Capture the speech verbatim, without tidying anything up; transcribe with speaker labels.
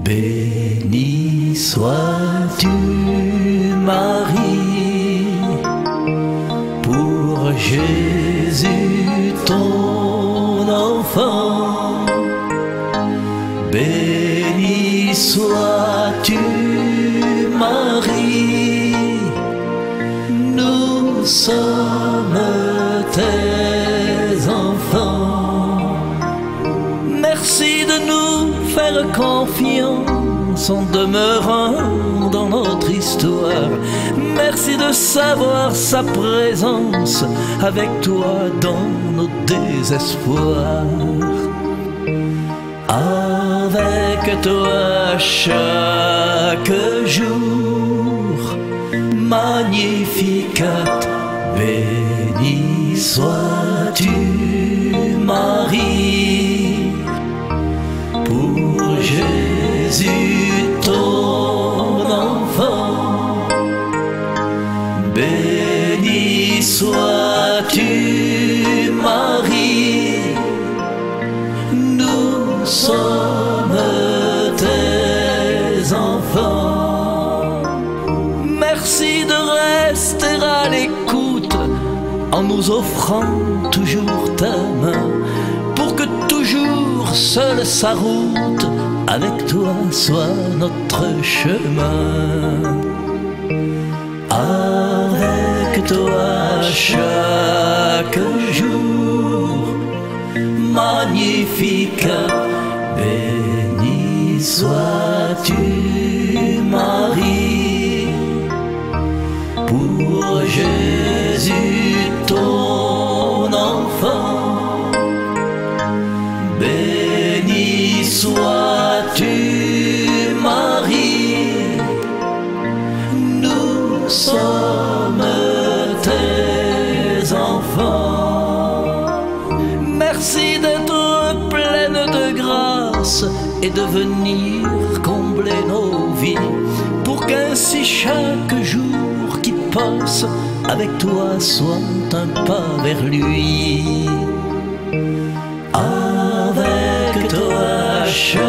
Speaker 1: Béni sois-tu, Marie, pour Jésus ton enfant. Béni sois-tu, Marie, nous sommes tes enfants. Merci de nous faire confiance en demeurant dans notre histoire. Merci de savoir sa présence avec toi dans nos désespoirs. Avec toi chaque jour, Magnificat, béni sois-tu, Marie, pour Jésus ton enfant. Béni sois-tu, Marie, nous sommes tes enfants. Merci de rester à l'écoute en nous offrant toujours ta main, pour que toujours seule sa route avec toi soit notre chemin. Avec toi chaque jour, Magnificat, béni sois-tu, Marie, pour Jésus ton enfant. Béni sois-tu, Marie, nous sommes tes enfants. Merci d'être pleine de grâce et de venir combler nos vies, pour qu'ainsi chaque jour qui passe avec toi soit un pas vers lui. Avec toi chaque